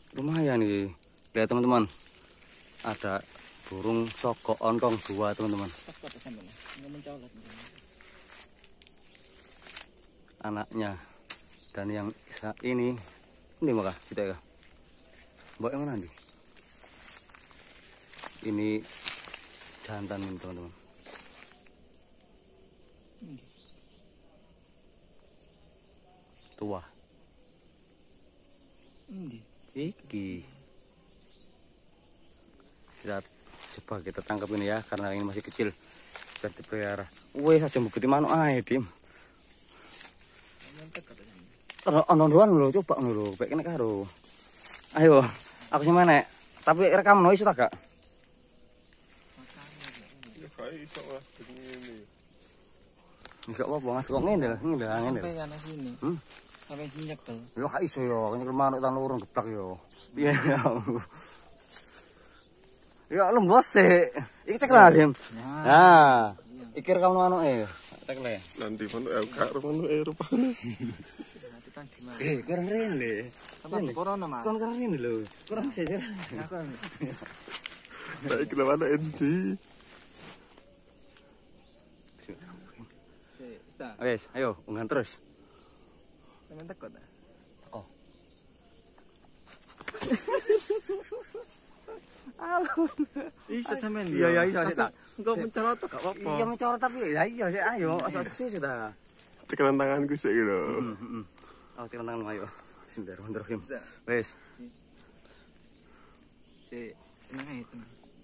Lumayan nih. Lihat teman-teman. Ada burung sogok ontong 2 teman-teman. Anaknya. Dan yang ini maka kita ya. Mbak yang mana nih? Ini jantan ini teman-teman. Tua. Iki. Kita tangkap ini ya karena ini masih kecil. Biar dipelihara. Wih, aja mbukti manuk ae, Dim. Ono doan lho, coba ngono lho, pek kene karo. Ayo, aku sing menek. Tapi rekam no iso ta gak? Ya gak iso lah begini. Enggak apa-apa, ngasih kok ngene lho, ngene. Sampai kana sini. Sampai sini nyekel. Lho gak iso yo, nyekel manuk tan lurung geblak yo. Piye ya. Ya lembos sih. Iki cek lah, Dim. Nah, iki rekam manuke. Cek le. Nanti manuk gak manuk rupane. Kurang rene. Tempat corona, Mas. Kurang rene lho. Kurang sih. Baik kemana endi? Wes, ayo unggan terus. Temen teko ta? Teko. Alon. Iso sampean. Iya iso sik ta. Engko mencolot gak apa-apa. Iya mencolot tapi ya iya sik ayo aja sik ta. Tekan tanganku sik lho. Oh, tekan tangan ayo. Bismillahirrahmanirrahim. Wes. Tenang ae, tenang.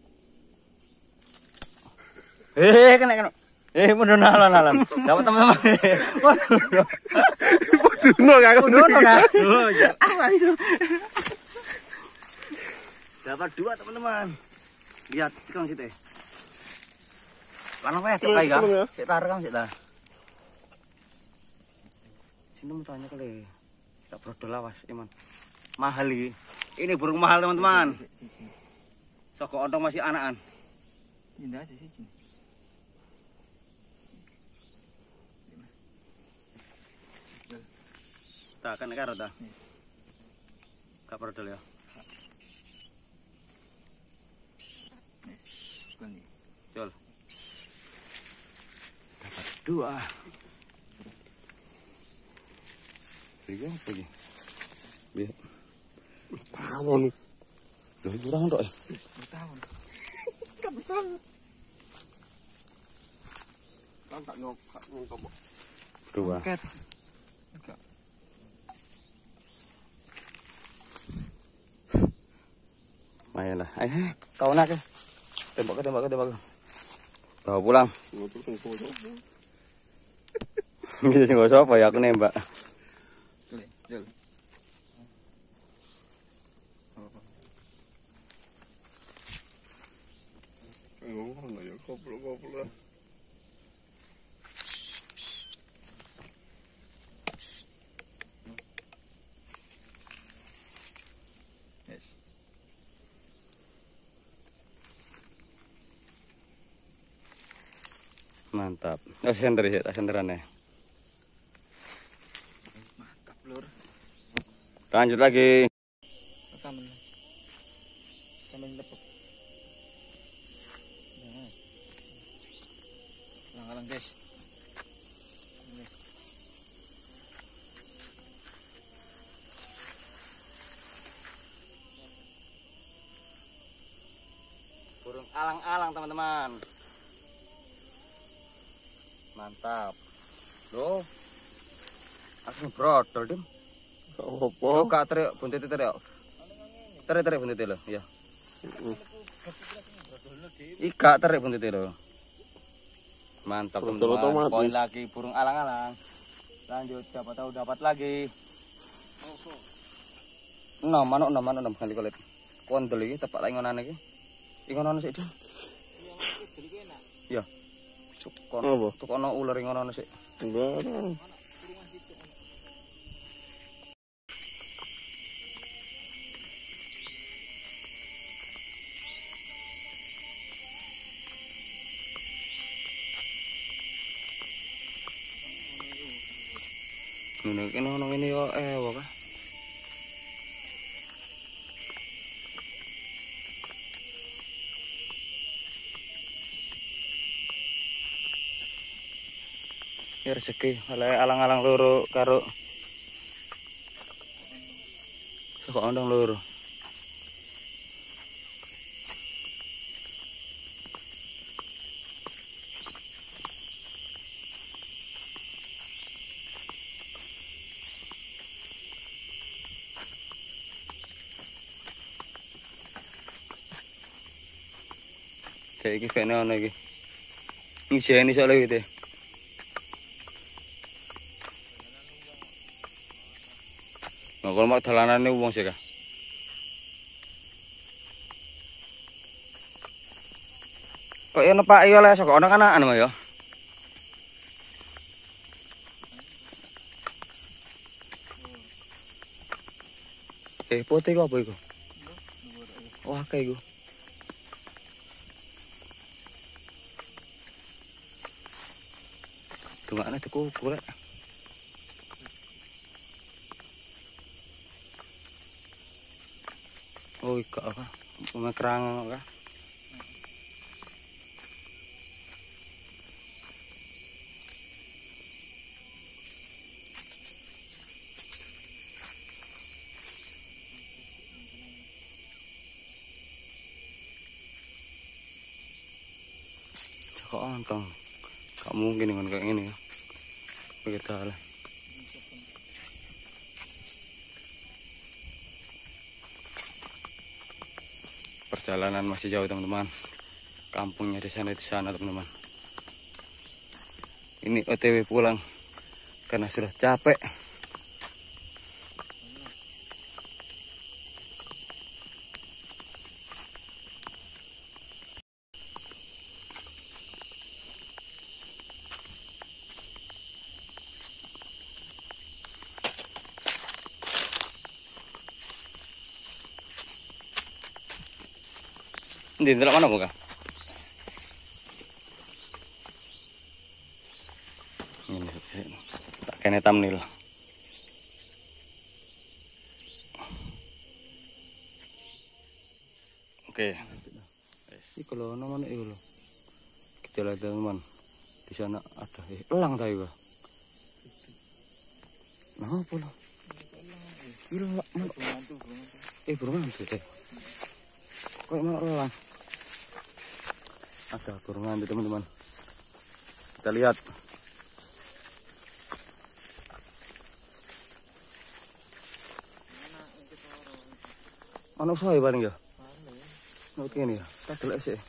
Kena. Mundur nalan. Dapat teman-teman. Bodono gak Mundur kan? Oh, ya. Dapat 2 teman-teman. Lihat cikang situ. Mana wae tek kae kan? Sik tar kan sik ta. Sini mau tanya kali. Tak brodol awas, Iman. Mahal iki. Ini burung mahal teman-teman. Sogok ontong masih anakan. Indah aja sih. Tak kan karo ta. Gak brodol ya. Jol. Dapat 2. Iya apa ini? Biar. Tawon. Loh, kurang tok ya? Tawon. Kan tak nyokak nonton. 2. Ket. Main lah. Ayo, kau nak ke? Tembak. Bawa pulang. Ngotor sing foto. Gitu sih nggak usah apa ya aku nembak. Jol. Ngono ya goblok. Yes. Mantap. Sender ya, senderannya. Mantap, Lur. Lanjut lagi. Rekaman. Sambil lepek. Alang-alang, guys. Burung alang-alang teman-teman. Mantap. Loh. Langsung brodol, Dim. Apa? Oh, gak teriak buntit teriak. Teriak buntit lho, iya. Ika tarik buntit lho. Mantap teman-teman. Poin lagi burung alang-alang. Lanjut, siapa tahu dapat lagi. 6 manuk kali kolet. Kondel iki tepak lagi ngonane iki. Iki ngono sik, Dim. Iya. Tukono ular ngono sik. Sembarang. Ngene kene ono ngene yo kok. Ya rezeki, oleh alang-alang loro karo saka ondong loro. Kayak iki kene ono iki. Ngijeni soalnya gitu. Nah, kalau mau dalanane wong sih kah? Kok ya nepaki oleh saka ono kanakan mah ya. Pote iku apa iku? Wah, kayak iku. Tungane tuku kurek. Oh, ika apa? Mekrang apa? Kok ontong? Gak mungkin dengan kayak gini ya. Begitu lah. Perjalanan masih jauh teman-teman. Kampungnya di sana teman-teman. Ini OTW pulang karena sudah capek. Di dalam mana buka? Ini tak kena thumbnail. Oke. Ini kalau mana itu loh. Kita lihat teman. Di sana ada elang tadi gua. Nah apa loh? Gila mana? Burung hantu deh. Kok mana elang? Ada burung hantu teman-teman. Kita lihat. Mana usaha paling ya? Oke nih ya. Tak delok sih.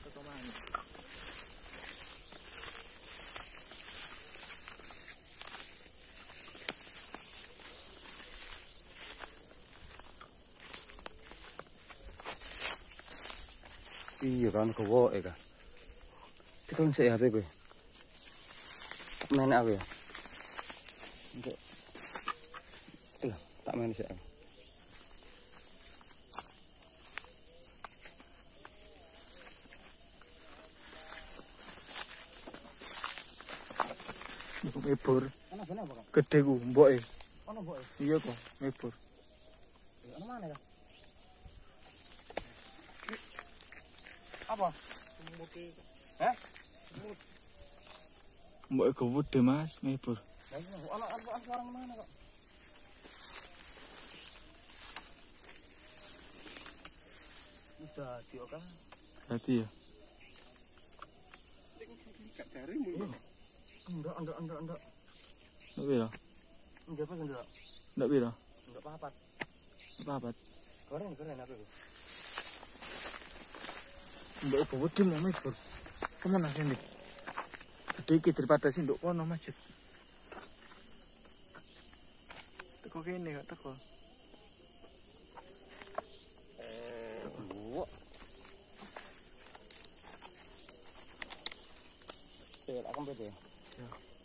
Iya kan kewo kan. Cekel sik HP gue. Main aku ya. Untuk tak main sik aku. Mebur. Gede ku mboke. Ono mboke. Iya kok, mebur. Ono mana ya? Apa? Hah? Mboke gede Mas, mebur. Ono orang mana kok? Udah dio kan? Berarti ya. Enggak. Enggak pira? Enggak apa enggak? Enggak pira? Enggak apa-apa. Apa-apa? Keren apa itu? Mbok gede mau mebur. Kemana sini? Gede iki daripada sing nduk kono masjid. Teko kene kok teko. Akan beda ya? Ya.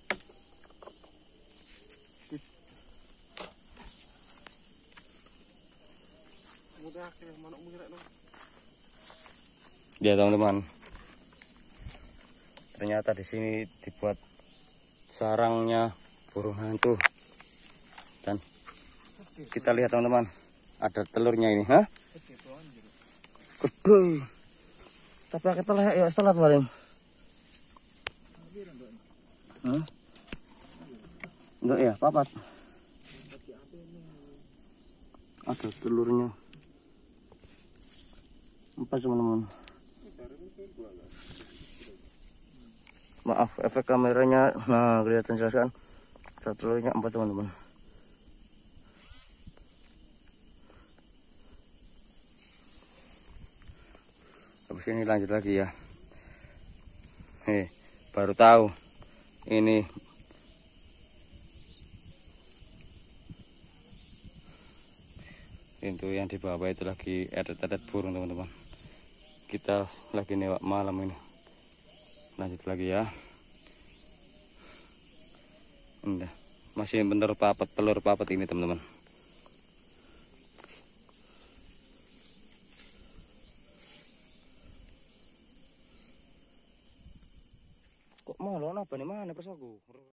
Ya teman-teman, ternyata di sini dibuat sarangnya burung hantu. Dan kita lihat teman-teman, ada telurnya ini, hah? Gede. Tapi kita lihat ya setelah paling. Enggak ya, papat. Ada telurnya. 4 teman-teman. Maaf, efek kameranya. Nah, kelihatan jelas kan. Satu telurnya 4 teman-teman. Habis ini lanjut lagi ya. Baru tahu ini pintu yang di bawah itu lagi adet-adet burung teman-teman. Kita lagi newak malam ini. Lanjut lagi ya. Ini masih bener papat, telur papat ini teman-teman. Kok malah apa nih mana pas aku?